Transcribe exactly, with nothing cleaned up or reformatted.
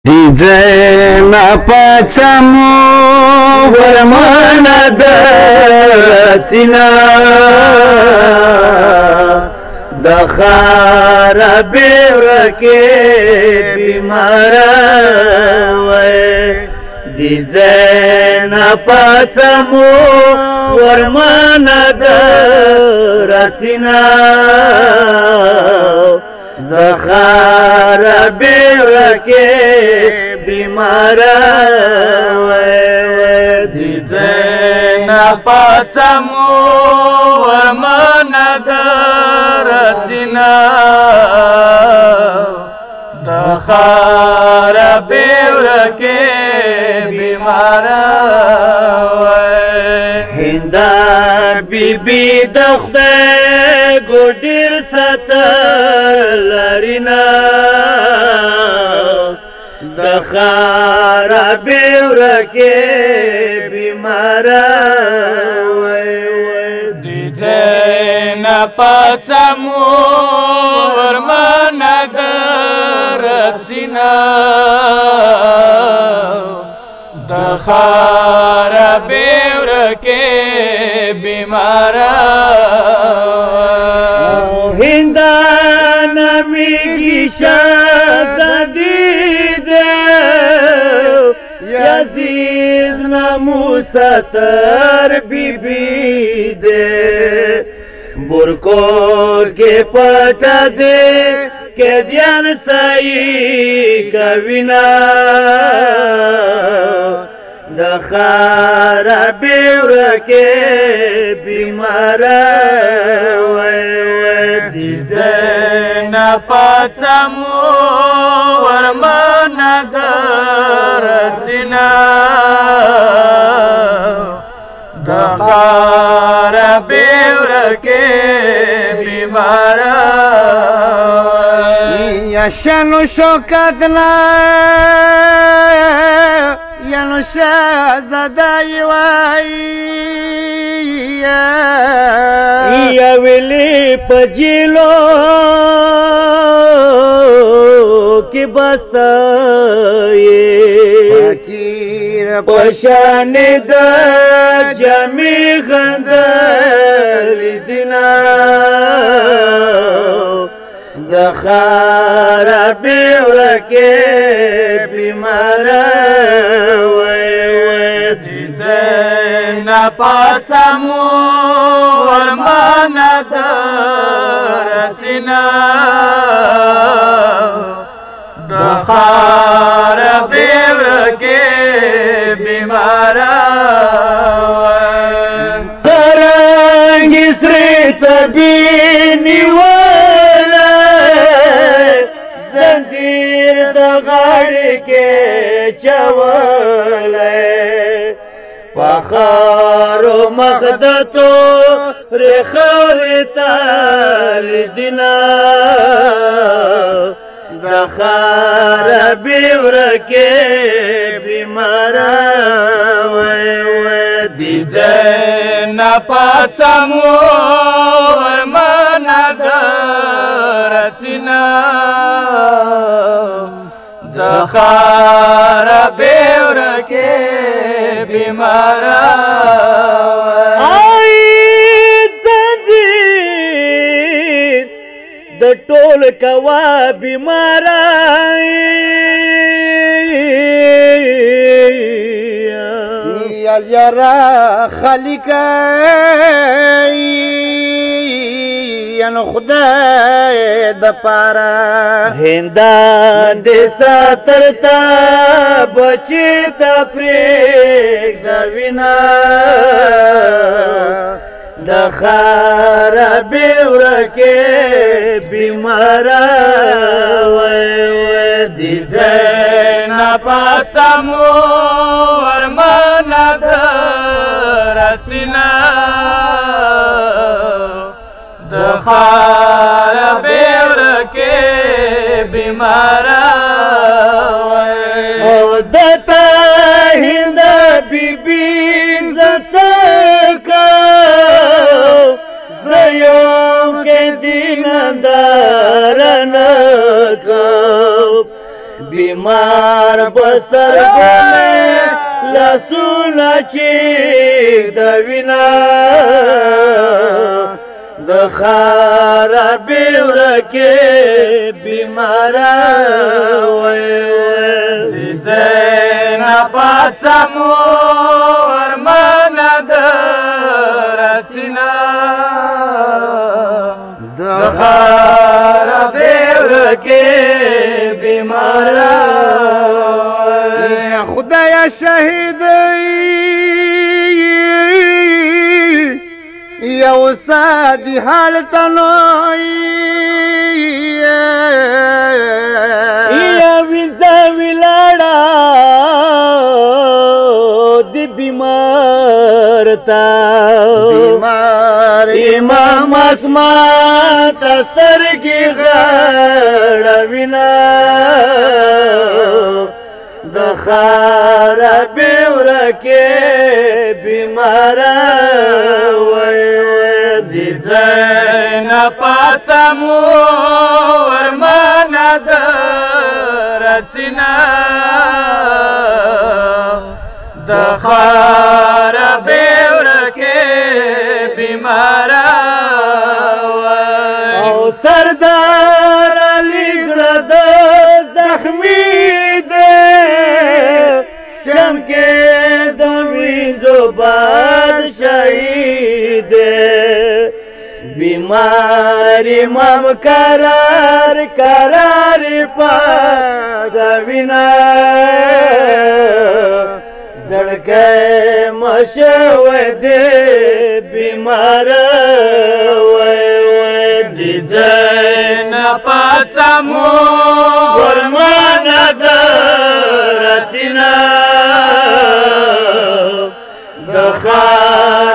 Zaye na Pasa Moo Wrmana datsina da kharabe rake bimara di Zaye na Pasa Moo Wrmana datsina da kharabe rake bimara di Zaye na Pasa Moo Wrmana datsina da kharabe rake bimara hinda bibi da khudai godir satallarina da kharabe rake bimara di Zaye na Pasa Moo Wrmana datsina da kharabe rake bimara hinda namigi shazadide Yazid namusatar bibi de burko ke pata de ke dhyan sai kavina da kharabe rake bimara di Zaye na Pasa Moo Wrmana datsina da kharabe rake bimara yashanu shokatna yanu shazadai ya wili pajilo ki basta ye fakir pashane da jami khandal dina da kharabe rake bimara di Zaye na Pasa Moo Wrmana datsina da kharabe rake bimara sarangi srita bini wala zanjir da ghari ke chawale pakharo makhdato rekharita lidina da kharabe rake bimara di Zaye na Pasa Moo Wrmana datsina da kharabe rake bimara ay zanjir da tol kawa bimara yal yara khalika yan khudai da para hindan de satarta bachita prek da vina da kharabe rake bimara di Zaye na Pasa Moo Wrmana datsina da kharabe rake bimara data hinda bibi zataka zayom ke dinandar بیمار بستر گومه لسونا چی دوینا د خرابې ورکې بیماره وای د ځای نه پاڅه مو ورمنه د رسینه د خرابې ورکې بیماره یا خدای شهید یو سادی حالت نوی یا وینځه ولاړه دی بیمار تا بیمار امام اسمان تسترګي غړ وینا د خرابې ورکې بیماره وای د ځای نه پاڅه مو ورمنه د رسینه د خرابې ورکې بیماره وای او سردار علی زړه د زخمي شم کې د وینځو بادشاهي ده بیمار امام قرار قرار پاسوینا زړګی مشوي ده بیمار وای وای د ځای نه پاڅه مو ورمنه د رسینه د خار